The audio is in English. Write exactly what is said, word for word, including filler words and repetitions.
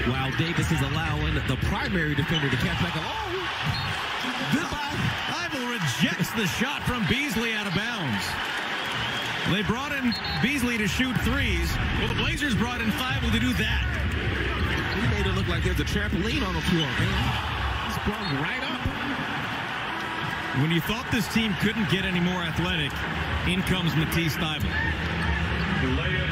while Davis is allowing the primary defender to catch back along. Goodbye. Thibault rejects the shot from Beasley out of bounds. They brought in Beasley to shoot threes. Well, the Blazers brought in Thibault to do that. He made it look like there's a trampoline on the floor, man. He sprung right up. When you thought this team couldn't get any more athletic, in comes Matisse Thibault.